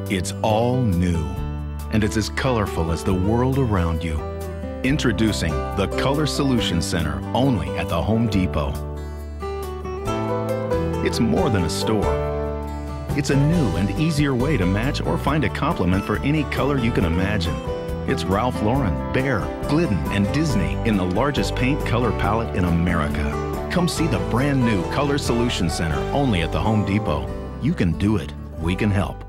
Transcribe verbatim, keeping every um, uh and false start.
It's all new, and it's as colorful as the world around you. Introducing the Color Solution Center, only at the Home Depot. It's more than a store. It's a new and easier way to match or find a complement for any color you can imagine. It's Ralph Lauren, Behr, Glidden, and Disney in the largest paint color palette in America. Come see the brand new Color Solution Center, only at the Home Depot. You can do it. We can help.